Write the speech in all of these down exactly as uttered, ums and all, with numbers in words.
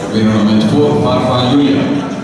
Winner nummer två, Marfa Julia.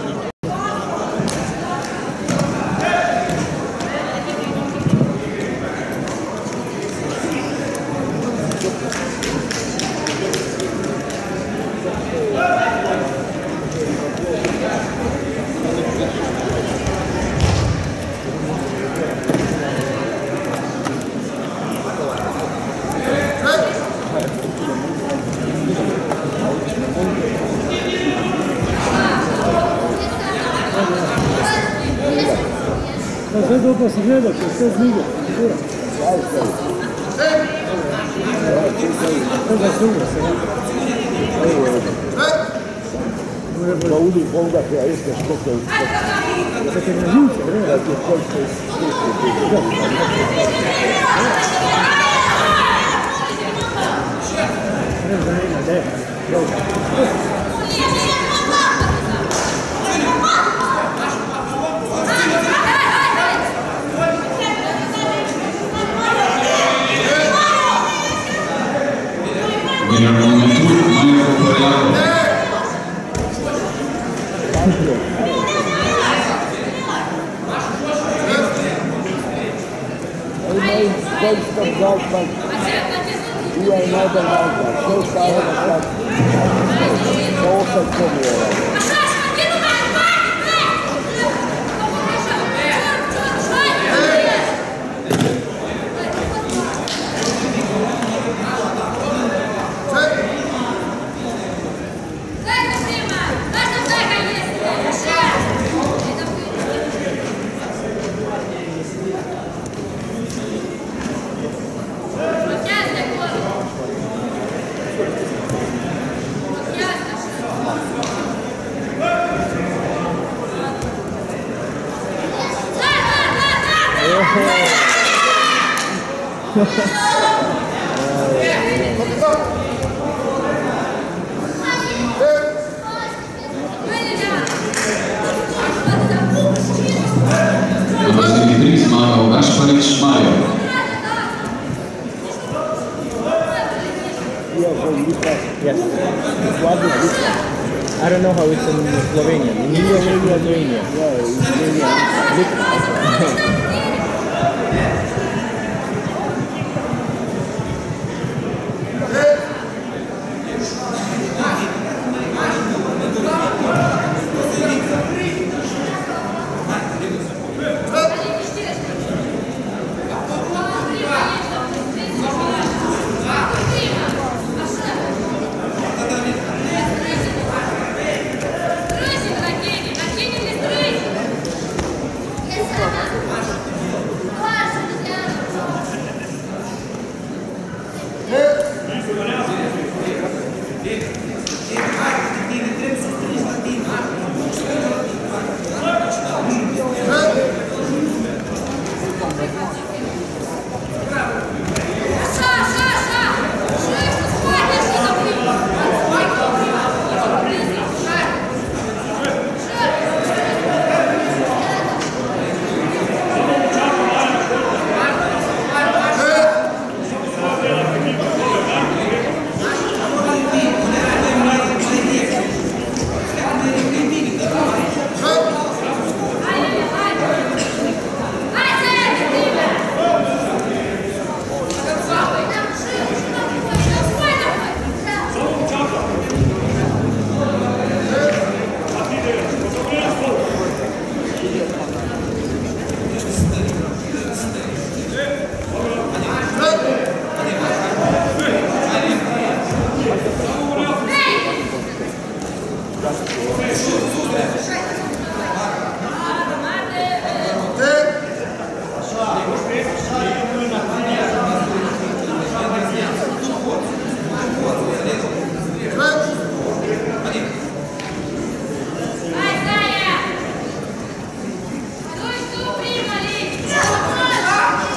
Sve dobro se gleda, sve zmigo. Sve za sugo se gleda. Pa udi onda koja jeste što se učite. Da te ne žuče, vreda. Da te koliko je slušite. Ne znam, nema, ne. Winner nummer två, Marfa Julia. Koliko zalpan,ija i nadal nadal, sve stave na kratu. To osam pomijera. Nummer tri, Mario Gašparić, Mario. Yes. I don't know how it's in Slovenia. In India, maybe Lithuania. Yeah, Lithuania.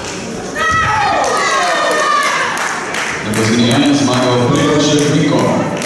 Brasilianos, Mario Pedro Chevrico.